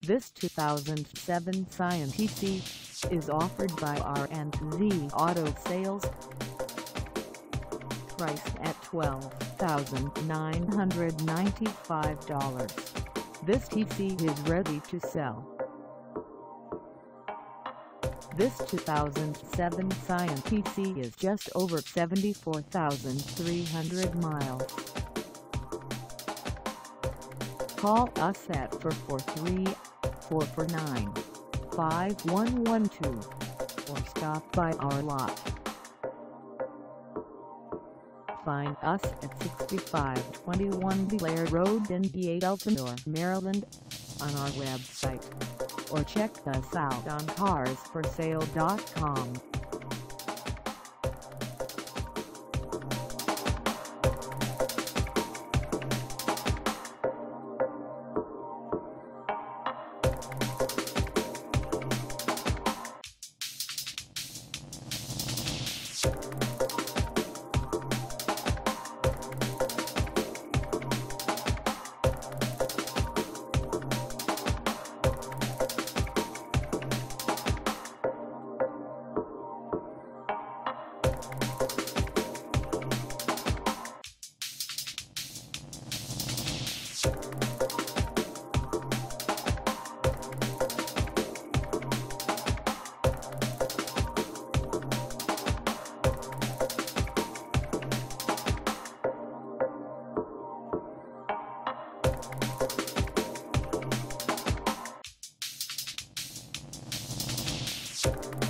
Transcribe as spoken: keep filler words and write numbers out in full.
This two thousand seven Scion T C is offered by R and Z Auto Sales. Priced at twelve thousand nine hundred ninety-five dollars, this T C is ready to sell. This two thousand seven Scion T C is just over seventy-four thousand three hundred miles. Call us at four four three, four four nine, five one one two or stop by our lot. Find us at sixty-five twenty-one Belair Road in Baltimore, Maryland, on our website, or check us out on cars for sale dot com. You